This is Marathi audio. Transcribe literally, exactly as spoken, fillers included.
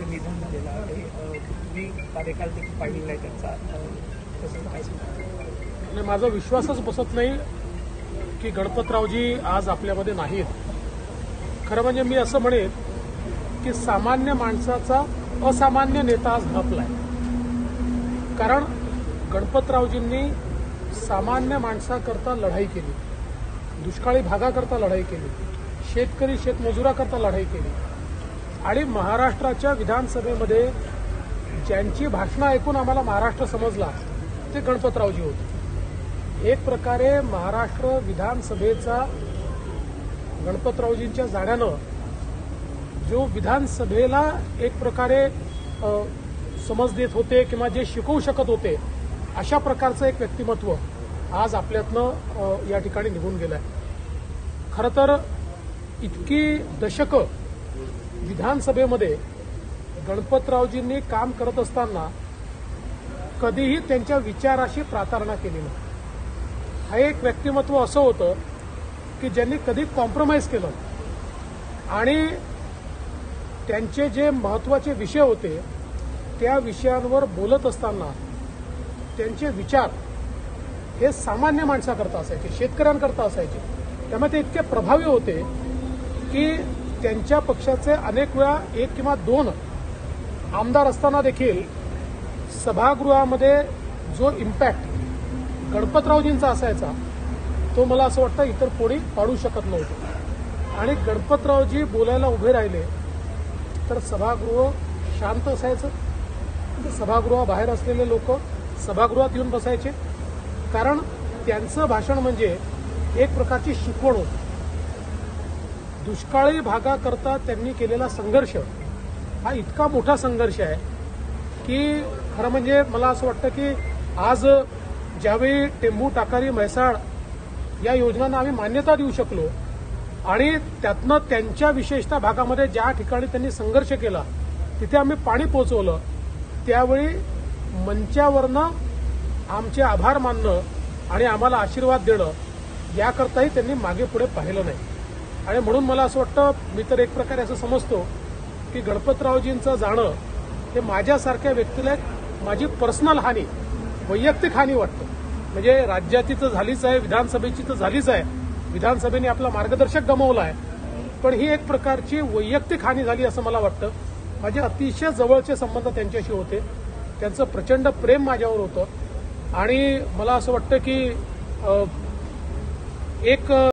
निधन झालेलं आहे. तुम्ही कार्यकाल देखील पाहिलेला आहे त्यांचा, तसंच काय सांगता? आणि माझा विश्वासच बसत नाही की गणपतरावजी आज आपल्यामध्ये नाहीत. खरं म्हणजे मी असं म्हणेन की सामान्य माणसाचा असामान्य नेता आज हरपलाय. कारण गणपतरावजींनी सामान्य माणसाकरता लढाई केली, दुष्काळी भागाकरता लढाई केली, शेतकरी शेतमजुराकरता लढाई केली आणि महाराष्ट्राच्या विधानसभेमध्ये ज्यांची भाषणं ऐकून आम्हाला महाराष्ट्र समजला ते गणपतरावजी होते. एक प्रकारे महाराष्ट्र विधानसभेचा गणपतरावजींच्या जाण्यानं जो विधानसभेला एक प्रकारे समज देत होते किंवा जे शिकवू शकत होते अशा प्रकारचं एक व्यक्तिमत्व आज आपल्यातनं या ठिकाणी निघून गेलं आहे. खरं तर इतकी दशकं विधानसभेमध्ये गणपतरावजींनी काम करत असताना कधीही त्यांच्या विचाराशी प्रार्थना केली नाही. हा एक व्यक्तिमत्व असं होतं की ज्यांनी कधी कॉम्प्रोमाइज केलं आणि त्यांचे जे महत्वाचे विषय होते त्या विषयांवर बोलत असताना त्यांचे विचार हे सामान्य माणसाकरता असायचे, शेतकऱ्यांकरता असायचे. त्यामुळे ते इतके प्रभावी होते की त्यांच्या पक्षाचे अनेक वेळा एक किंवा दोन आमदार असताना देखील सभागृहामध्ये जो इम्पॅक्ट गणपतरावजींचा असायचा तो मला असं वाटतं इतर कोणी पाडू शकत नव्हतं. आणि गणपतरावजी बोलायला उभे राहिले तर सभागृह शांत असायचं. सभागृहाबाहेर असलेले लोक सभागृहात येऊन बसायचे, कारण त्यांचं भाषण म्हणजे एक प्रकारची शिकवण होती. दुष्काळी भागाकरता त्यांनी केलेला संघर्ष हा इतका मोठा संघर्ष आहे की खरं म्हणजे मला असं वाटतं की आज ज्यावेळी टेंभू टाकारी म्हैसाळ या योजनांना आम्ही मान्यता देऊ शकलो आणि त्यातनं त्यांच्या विशेषतः भागामध्ये ज्या ठिकाणी त्यांनी संघर्ष केला तिथे आम्ही पाणी पोहोचवलं, त्यावेळी मंचावरनं आमचे आभार मानणं आणि आम्हाला आशीर्वाद देणं याकरताही त्यांनी मागे पुढे पाहिलं नाही. आणि म्हणून मला असं वाटतं, मी तर एक प्रकारे असं समजतो की गणपतरावजींचं जाणं हे माझ्यासारख्या व्यक्तीला एक माझी पर्सनल हानी, वैयक्तिक हानी वाटतं. म्हणजे राज्याची तर झालीच आहे, विधानसभेची तर झालीच आहे, विधानसभेने आपला मार्गदर्शक गमावला आहे, पण ही एक प्रकारची वैयक्तिक हानी झाली असं मला वाटतं. माझे अतिशय जवळचे संबंध त्यांच्याशी होते, त्यांचं प्रचंड प्रेम माझ्यावर होतं आणि मला असं वाटतं की एक